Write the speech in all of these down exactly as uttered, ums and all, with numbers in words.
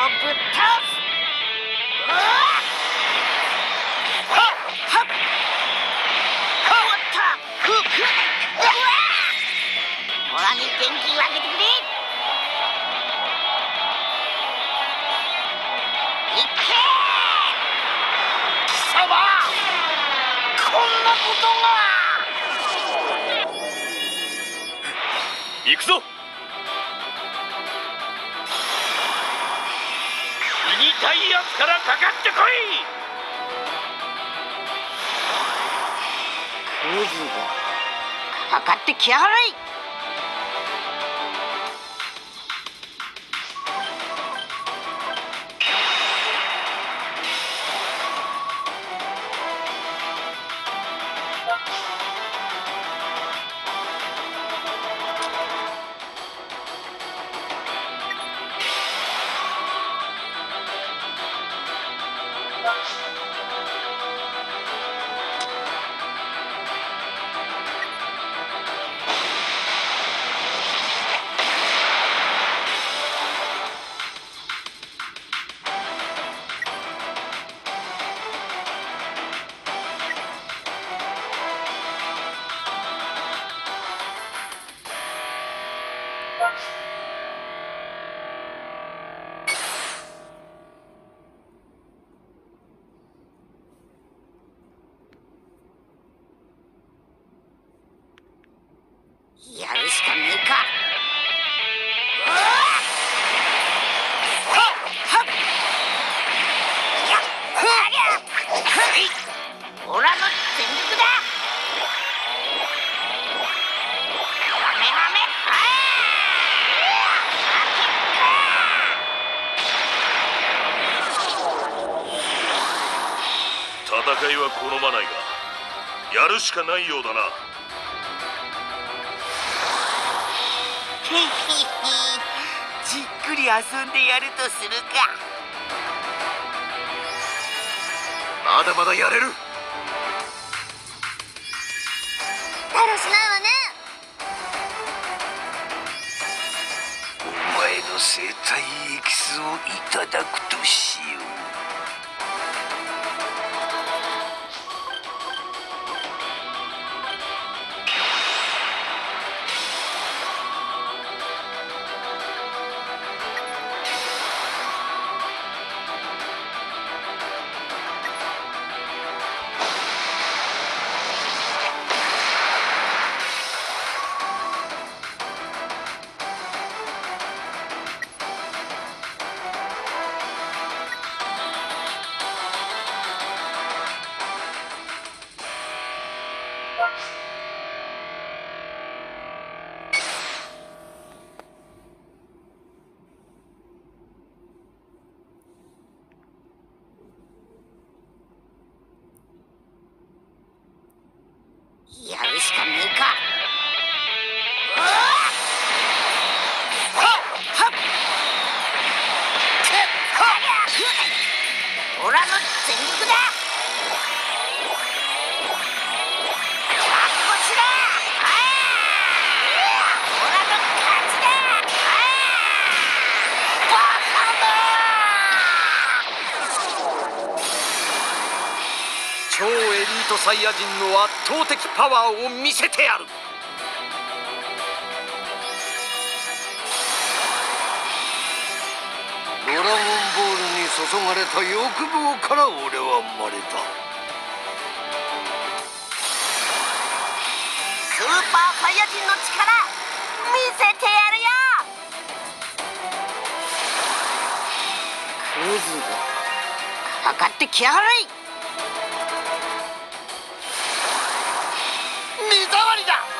ぶっ倒す。うわっはっはっはったふっふっうわっオラに元気をあげてくれ。いけ貴様、こんなことが。 行くぞ。死にたいやつからかかってこい。 クズがかかってきやがれ。やるしかねえか。うわっはっはっやっはりゃはいオラの全力だ。はめはめはー戦いは好まないがやるしかないようだな。 じっくり遊んでやるとするか。 まだまだやれる。 だらしないわね。 お前の生体エキスをいただくとしよう。 やるしかねえか。うわっはっはっオラの全力だ。あっこしだ。あーオラの勝ちだ。あーバカだ。 超エリートサイヤ人の圧倒的パワーを見せてやる。ドラゴンボールに注がれた欲望から俺は生まれた。 スーパーサイヤ人の力見せてやるよ。クズがかかってきやがれ。目障りだ。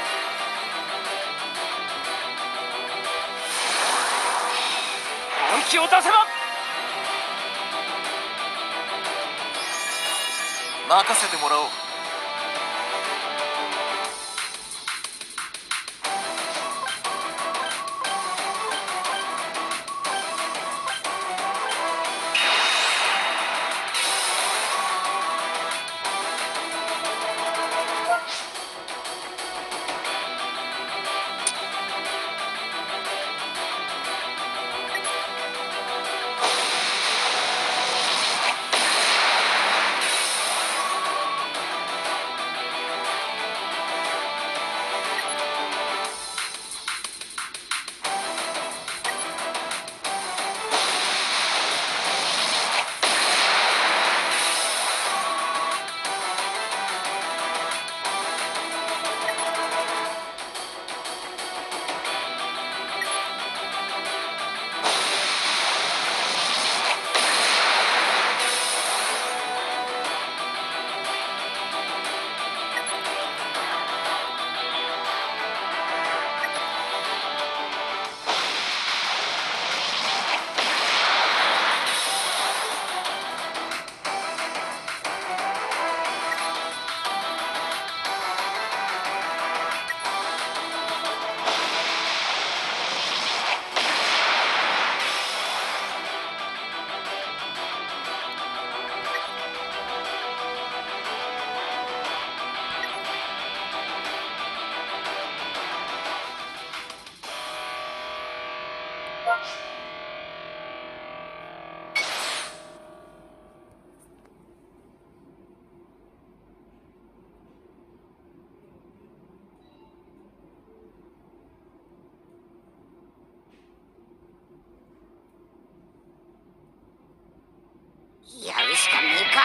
本気を出せば。 任せてもらおう。 やるしかねえか。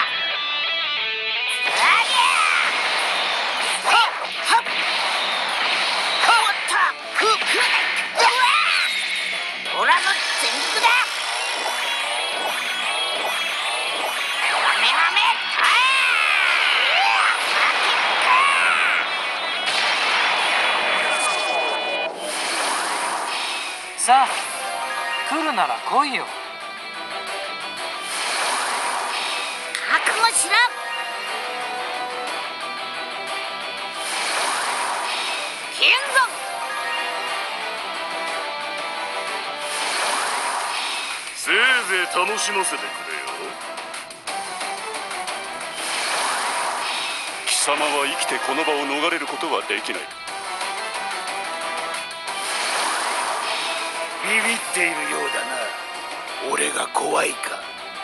オラの全力だ。ハメハメ。 さあ来るなら来いよ。 覚悟しろ。剣ぞ。 せいぜい楽しませてくれよ。貴様は生きてこの場を逃れることはできない。 ビビっているようだな。俺が怖いか。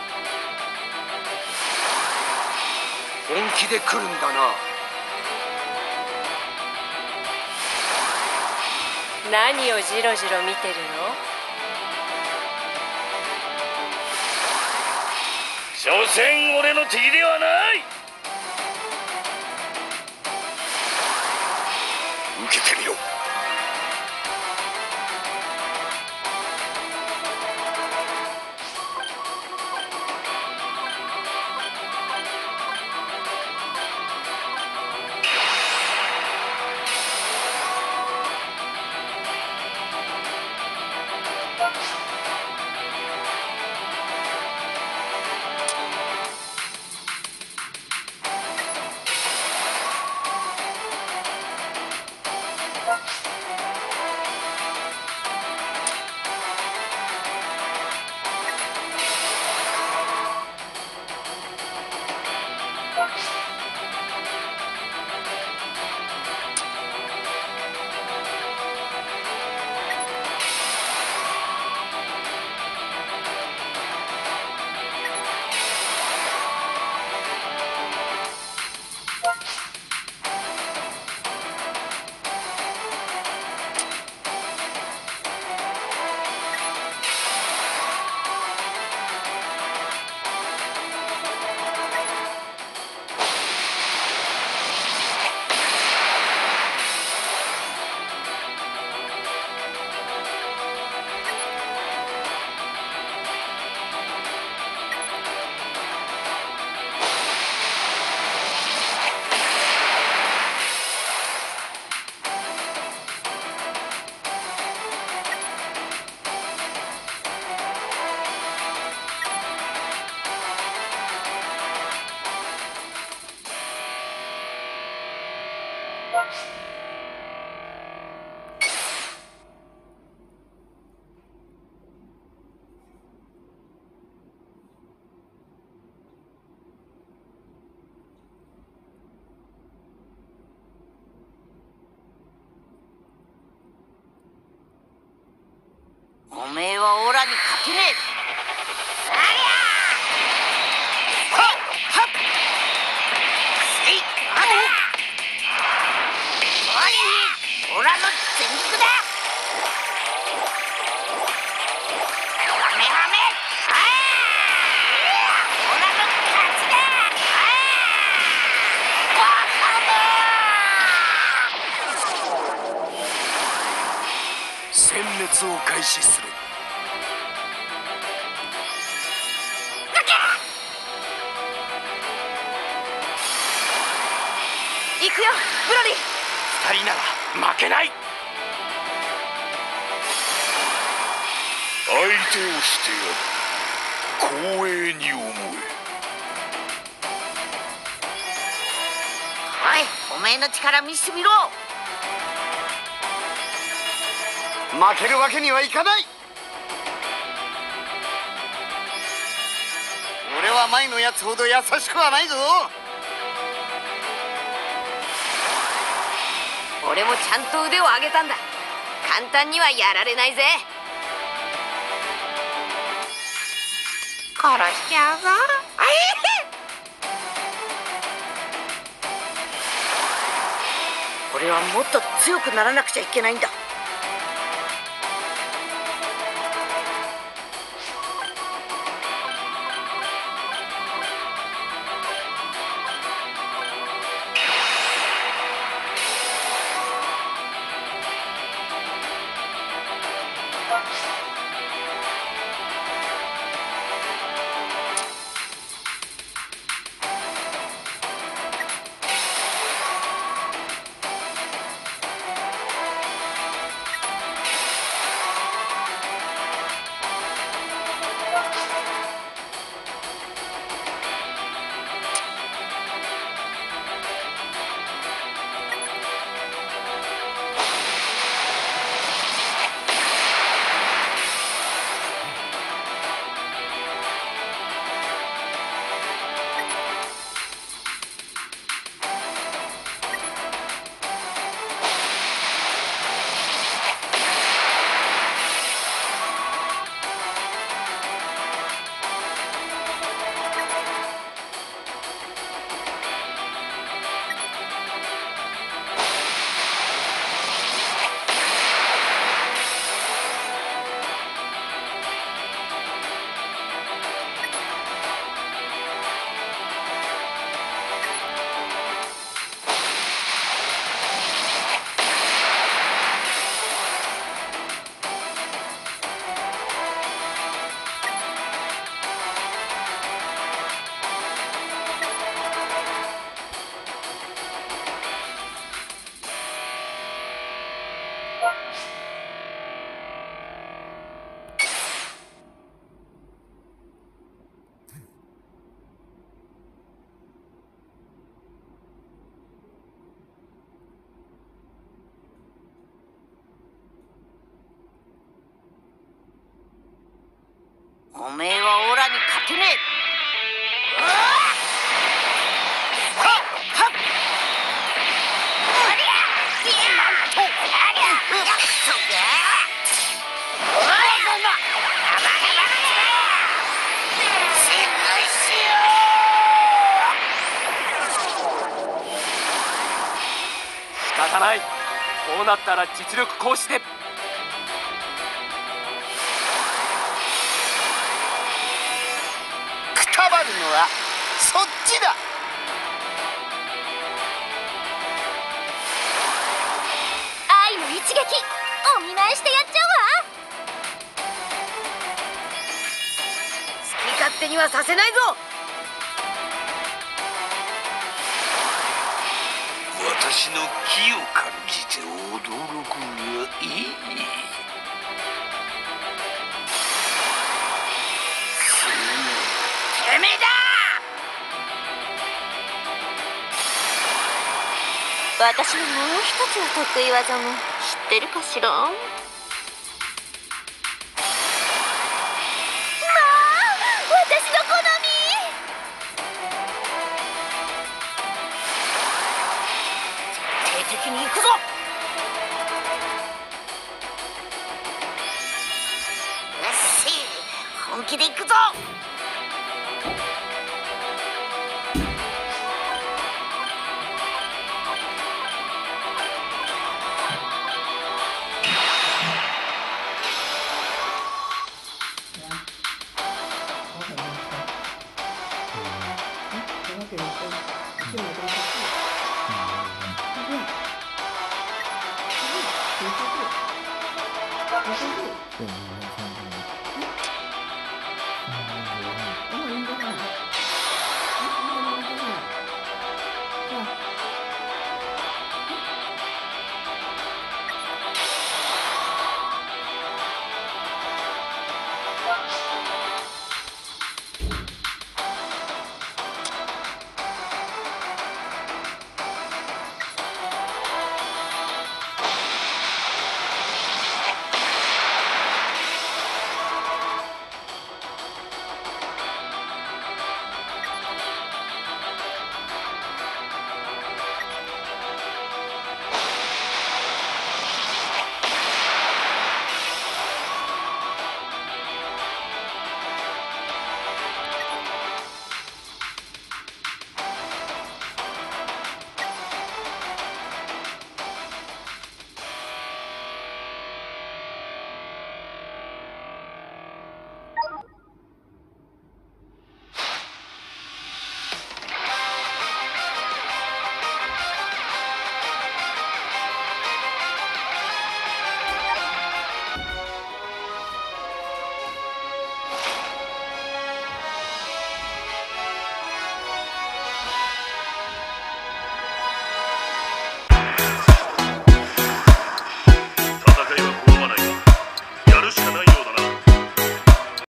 本気で来るんだな。 何をジロジロ見てるの？ 所詮俺の敵ではない。受けてみろ。 おめえはオラに勝てねえ。ありゃー。はっはっ。せいあだ。おい、オラの全力だ。ハメハメ。ああ、オラの勝ちだ。ああ、バカめ。 殲滅を開始する。 行くよブロリー。 二人なら負けない。 相手をしてやる。光栄に思え。 おい、おめえの力見せてみろ。 負けるわけにはいかない。俺は前のやつほど優しくはないぞ。 俺もちゃんと腕を上げたんだ。簡単にはやられないぜ。 殺しちゃうぞ。あえ俺はもっと強くならなくちゃいけないんだ。おめえはオラに勝てねえ。 仕方ない。こうなったら実力行使で。 くたばるのはそっちだ。 愛の一撃お見舞いしてやっちゃうわ。 好き勝手にはさせないぞ。 私の気を感じて驚くがいい。 てめえだ。 私のもう一つの得意技も知ってるかしら。まあ私の好み。 徹底的に行くぞ。よし、本気で行くぞ。 对，你看。